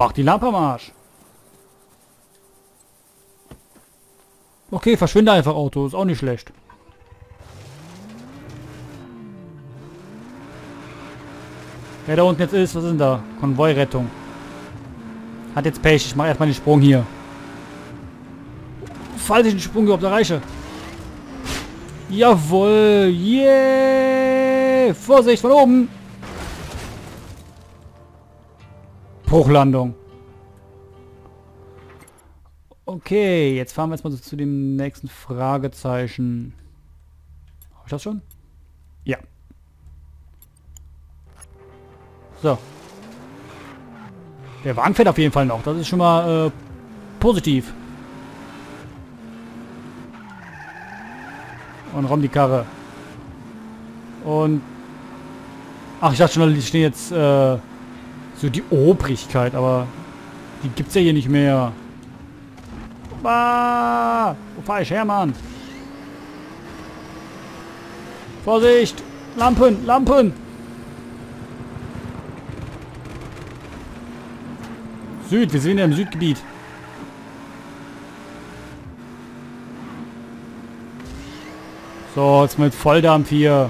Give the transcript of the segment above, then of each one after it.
Ach, die Lampe am Arsch. Okay, verschwinde einfach, Auto. Ist auch nicht schlecht. Wer da unten jetzt ist, was ist denn da? Konvoirettung. Hat jetzt Pech. Ich mache erstmal den Sprung hier. Falls ich den Sprung überhaupt erreiche. Jawohl. Yeah. Vorsicht, von oben. Bruchlandung. Okay, jetzt fahren wir jetzt mal so zu dem nächsten Fragezeichen. Habe ich das schon? Ja. So. Der Wagen fährt auf jeden Fall noch. Das ist schon mal positiv. Und räum die Karre. Und... Ach, ich dachte schon, die stehen jetzt so die Obrigkeit, aber die gibt's ja hier nicht mehr. Ah, wo fahr ich her, Mann? Vorsicht! Lampen! Lampen! Süd, wir sind ja im Südgebiet. So, jetzt mit Volldampf hier.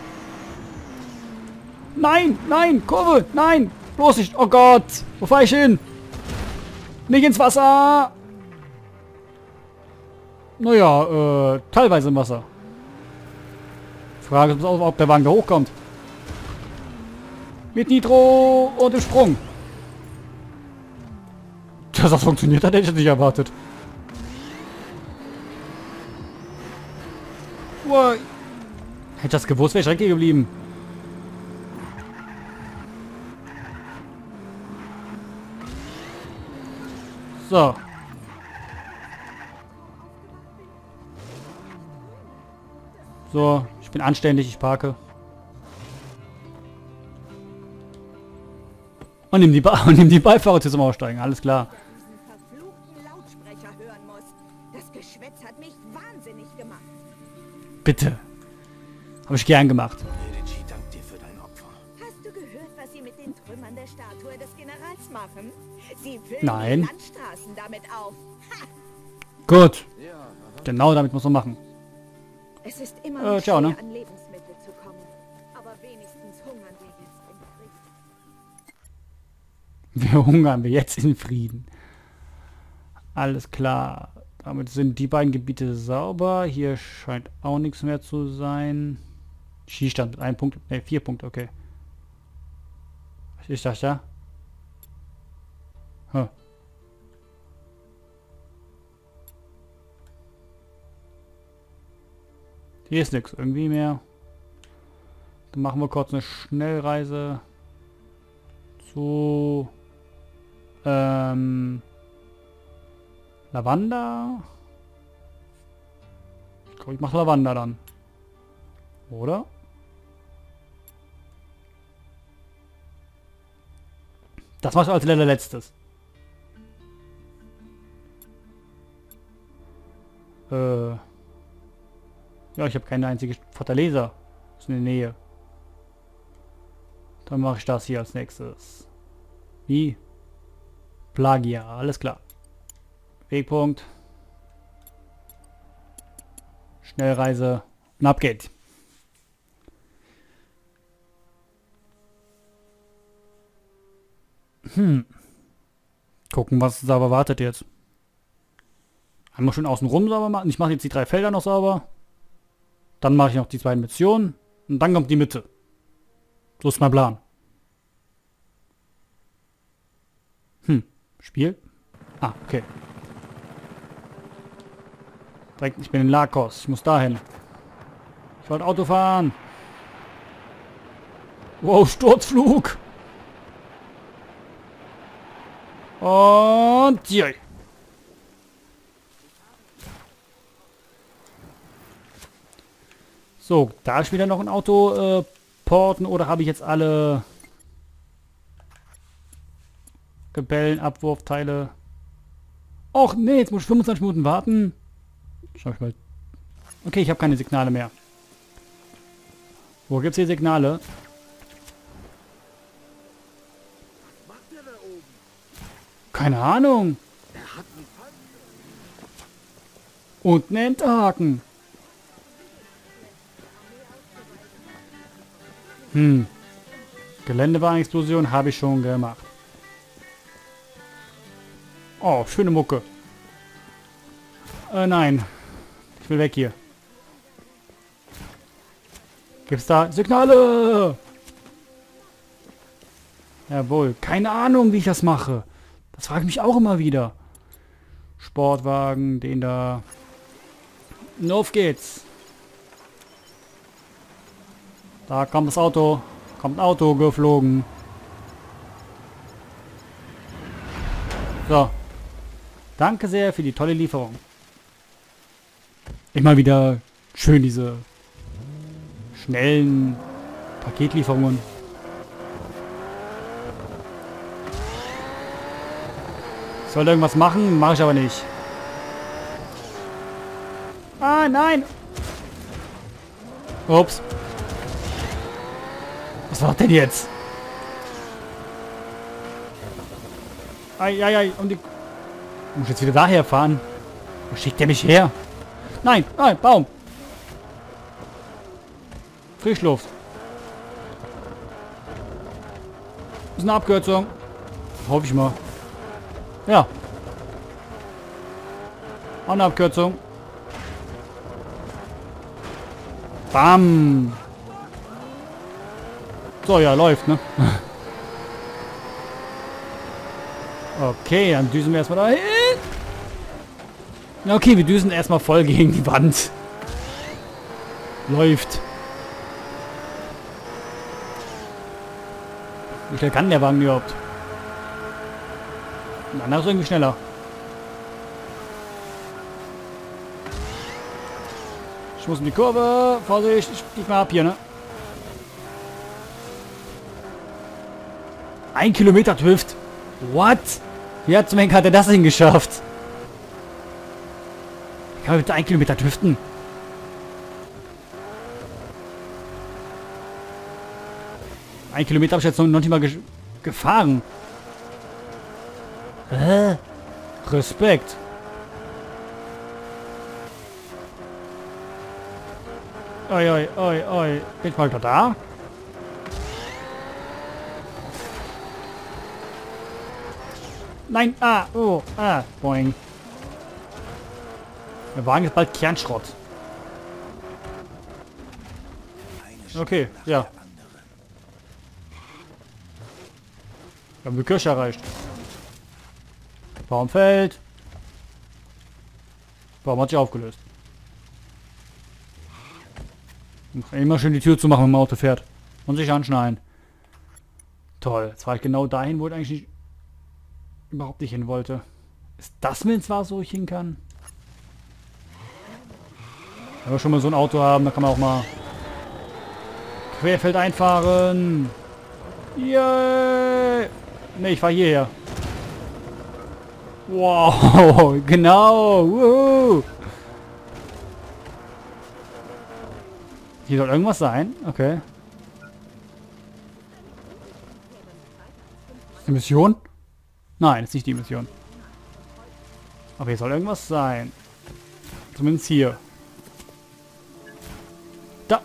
Nein, nein, Kurve, nein, bloß nicht. Oh Gott, wo fahre ich hin? Nicht ins Wasser. Naja, teilweise im Wasser. Frage ist, ob der Wagen da hochkommt. Mit Nitro und dem Sprung. Dass das funktioniert hat, hätte ich nicht erwartet. Wow. Hätte ich das gewusst, wäre ich direkt hier geblieben. So. So, ich bin anständig, ich parke. Und nimm die Beifahrer zum Aussteigen, alles klar. Bitte. Habe ich gern gemacht. Medici dankt dir für dein Opfer. Hast du gehört, was sie mit den Trümmern der Statue des Generals machen? Sie füllen Nein. die Landstraßen damit auf. Ha! Gut. Genau damit muss man machen. Es ist immer noch ciao, schwer, ne? an Lebensmittel zu kommen. Aber wenigstens hungern wir jetzt in Frieden. Wir hungern wir jetzt in Frieden. Alles klar. Damit sind die beiden Gebiete sauber. Hier scheint auch nichts mehr zu sein. Schießstand mit 1 Punkt. Ne, 4 Punkte, okay. Was ist das da? Huh. Hier ist nichts irgendwie mehr. Dann machen wir kurz eine Schnellreise zu Lavanda. Ich glaube, ich mache Lavanda dann. Oder? Das machst du als letztes. Ja, ich habe keine einzige Fortaleza. Ist in der Nähe. Dann mache ich das hier als nächstes. Wie? Plagia, alles klar. Wegpunkt. Schnellreise. Und ab geht. Gucken, was sauber wartet jetzt. Einmal schön außen rum sauber machen. Ich mache jetzt die 3 Felder noch sauber. Dann mache ich noch die 2 Missionen. Und dann kommt die Mitte. So ist mein Plan. Spiel? Ah, okay. Direkt, ich bin in Lakos. Ich muss dahin. Ich wollte Auto fahren. Wow, Sturzflug. Und hier. So, da ist wieder noch ein Auto porten oder habe ich jetzt alle Rebellen, Abwurfteile? Och nee, jetzt muss ich 25 Minuten warten. Schau ich mal. Okay, ich habe keine Signale mehr. Wo gibt's hier Signale? Keine Ahnung. Und ein Endhaken. Geländewagenexplosion habe ich schon gemacht. Oh, schöne Mucke. Nein. Ich will weg hier. Gibt's da Signale? Jawohl. Keine Ahnung, wie ich das mache. Das frage ich mich auch immer wieder. Sportwagen, den da. Und auf geht's. Da kommt das Auto. Kommt ein Auto geflogen. So. Danke sehr für die tolle Lieferung. Immer wieder schön diese schnellen Paketlieferungen. Ich soll irgendwas machen, mache ich aber nicht. Ah, nein! Ups. Was war denn jetzt? Ei, um die... Ich muss jetzt wieder daher fahren. Wo schickt der mich her? Nein, nein, Baum. Frischluft. Das ist eine Abkürzung. Hoffe ich mal. Ja. Auch eine Abkürzung. Bam. So, ja, läuft, ne? Okay, dann düsen wir erstmal dahin. Okay, wir düsen erstmal voll gegen die Wand. Läuft. Wie schnell kann der Wagen überhaupt? Ein anderer ist irgendwie schneller. Ich muss in die Kurve. Vorsicht, ich bieg mal ab hier, ne? 1 Kilometer Drift. What? Wie hat zum Henker hat er das denn geschafft? Kann man bitte 1 Kilometer driften? Ein Kilometer habe ich jetzt noch nicht mal gefahren. Respekt. Oi. Bin ich mal da? Nein, boing. Der Wagen ist bald Kernschrott. Okay, ja. Wir haben die Kirche erreicht. Baum fällt. Baum hat sich aufgelöst. Immer schön die Tür zu machen, wenn man Auto fährt. Und sich anschnallen. Toll. Jetzt war ich genau dahin, wo ich eigentlich überhaupt nicht hin wollte. Ist das mir zwar so ich hin kann? Wenn wir schon mal so ein Auto haben, dann kann man auch mal querfeld einfahren. Yeah. Ne, ich fahre hierher. Wow, genau. Woohoo. Hier soll irgendwas sein. Okay. Ist die Mission? Nein, ist nicht die Mission. Aber hier soll irgendwas sein. Zumindest hier. Da.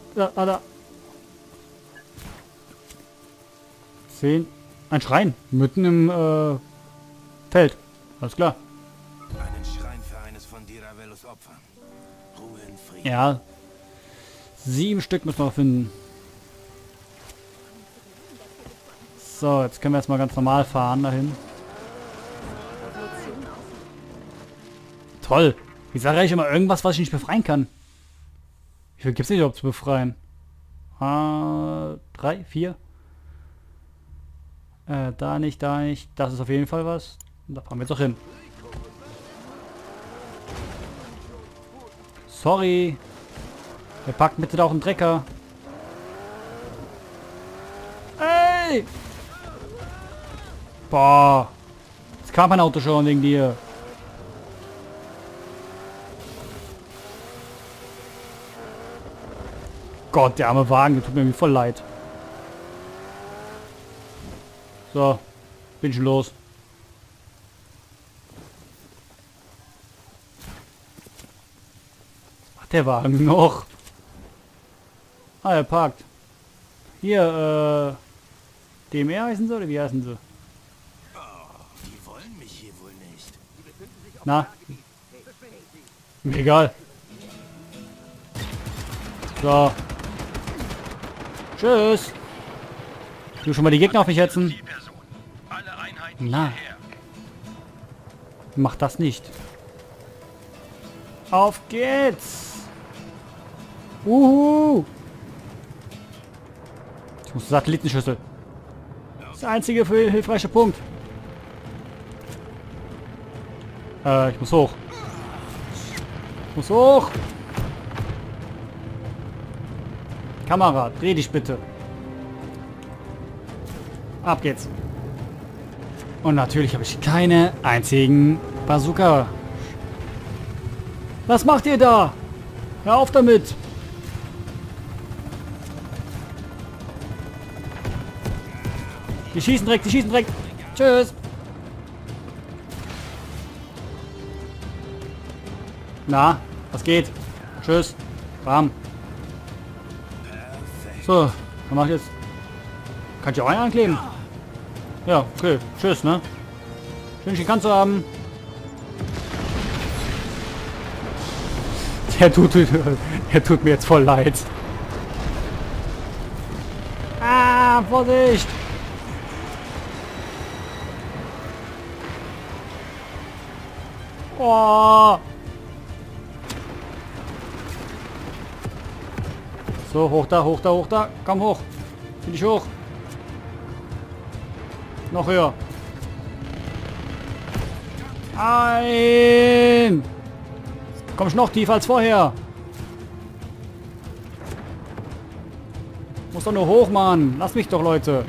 10. Ein Schrein. Mitten im Feld. Alles klar. Einen Schrein für eines von Diravellos Opfern. Ruhe in Frieden. Ja. 7 Stück müssen wir finden. So, jetzt können wir jetzt mal ganz normal fahren dahin. Toll. Wieso erreiche ich immer irgendwas, was ich nicht befreien kann? Wie viel gibt es nicht überhaupt zu befreien? 3, 4. Da nicht. Das ist auf jeden Fall was. Da fahren wir jetzt auch hin. Sorry. Wir packen bitte da auch einen Trecker. Ey! Boah. Jetzt kam mein Auto schon wegen dir. Gott, der arme Wagen, der tut mir irgendwie voll leid. So, bin schon los. der Wagen noch? Ah, er parkt. Hier, DMR heißen sie oder wie heißen sie? Die wollen mich hier wohl nicht. Na? Mir egal. So. Tschüss. Du schon mal die Gegner auf mich hetzen? Na. Mach das nicht. Auf geht's. Ich muss Satellitenschüssel. Das ist der einzige hilfreiche Punkt. Ich muss hoch. Ich muss hoch. Kamera, dreh dich bitte. Ab geht's. Und natürlich habe ich keine einzigen Bazooka. Was macht ihr da? Hör auf damit. Die schießen direkt, die schießen direkt. Tschüss. Na, was geht? Tschüss. Bam. So, dann mach ich jetzt. Kann ich auch einen ankleben? Ja, okay. Tschüss, ne? Schön kannst du haben. Der tut mir jetzt voll leid. Ah, Vorsicht! Oh. So, hoch da, hoch da, hoch da. Komm hoch. Bin ich hoch. Noch höher. Nein! Komm ich noch tiefer als vorher. Muss doch nur hoch, Mann. Lass mich doch, Leute.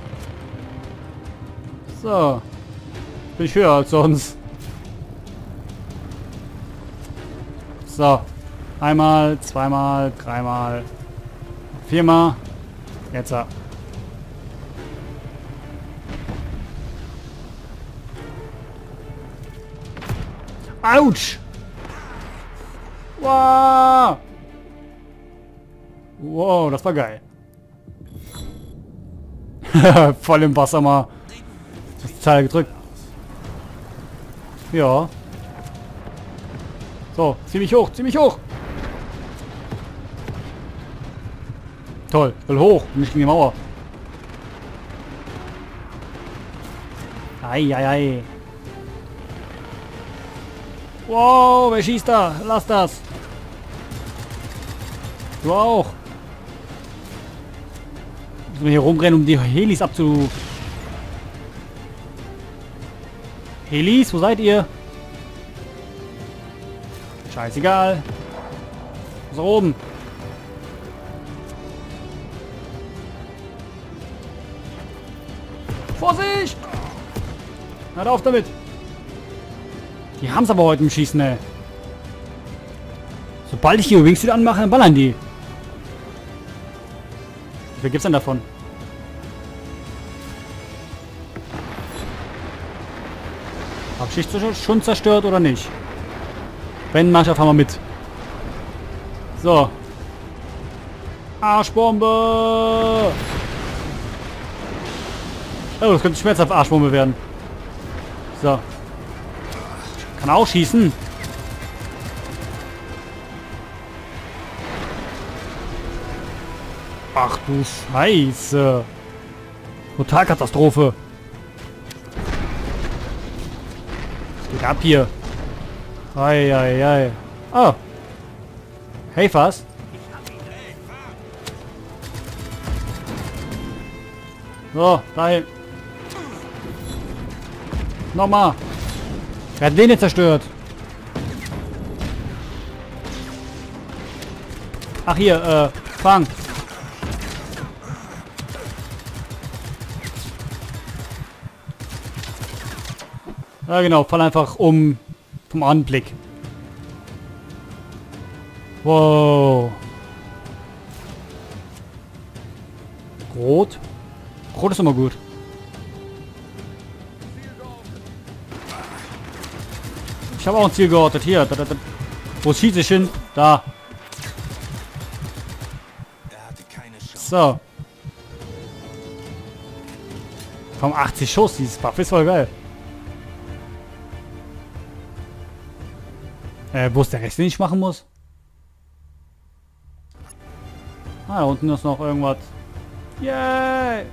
So. Bin ich höher als sonst. So. Einmal, zweimal, dreimal, viermal. Jetzt. Autsch! Wow! Wow, das war geil. Voll im Wasser mal. Das Teil gedrückt. Ja. So, zieh mich hoch, zieh mich hoch! Toll, will hoch, nicht gegen die Mauer. Ei. Wow, wer schießt da? Lass das. Du auch. Müssen wir hier rumrennen, um die Helis abzu... Helis, wo seid ihr? Scheißegal. So oben. Vorsicht! Hört auf damit! Die haben es aber heute im Schießen, ey. Sobald ich die Wingsuit anmache, dann ballern die. Wie viel gibt's denn davon? Hab ich schon zerstört oder nicht? Wenn, mach ich einfach mal mit. So. Arschbombe! Oh, das könnte schmerzhaft Arschbombe werden. So. Kann auch schießen. Ach du Scheiße. Totalkatastrophe. Was geht ab hier? Ei. Oh. Hey, fast. So, dahin. Nochmal. Er hat den jetzt zerstört. Ach hier, fang. Ja genau, fall einfach um vom Anblick. Wow. Rot. Rot ist immer gut. Ich habe auch ein Ziel geortet. Hier. Wo schieße ich hin? Da. So. Vom 80 Schuss, dieses Buff ist voll geil. Wo ist der Rest, den ich machen muss? Ah, da unten ist noch irgendwas. Yay!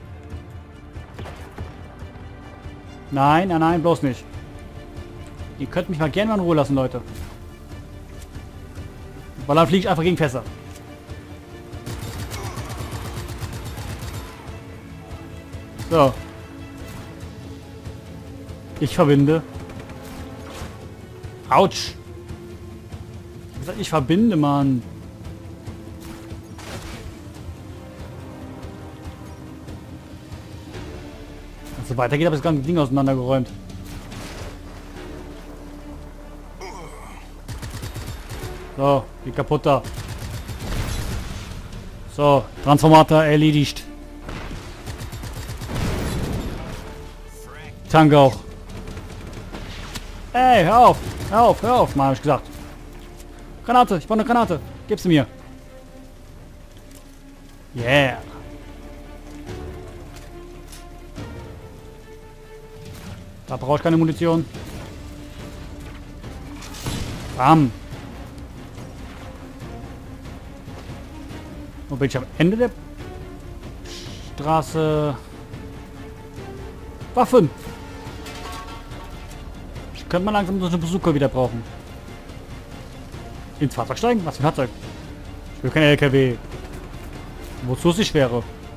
Nein, nein, nein, bloß nicht. Ihr könnt mich mal gerne mal in Ruhe lassen, Leute. Weil dann fliege ich einfach gegen Fässer. So. Ich verbinde. Autsch. Ich sag, ich verbinde, Mann. Wenn es so weitergeht, habe ich das ganze Ding auseinandergeräumt. So, wie kaputt da. So, Transformator erledigt. Tank auch. Ey, hör auf! Hör auf, hör auf, mal hab ich gesagt. Granate, ich brauche eine Granate. Gib sie mir. Yeah. Da brauche ich keine Munition. Bam. Wo bin ich am Ende der Straße? Waffen! Ich könnte mal langsam so eine Bazooka wieder brauchen. Ins Fahrzeug steigen? Was für ein Fahrzeug? Ich will kein LKW. Wozu es nicht wäre.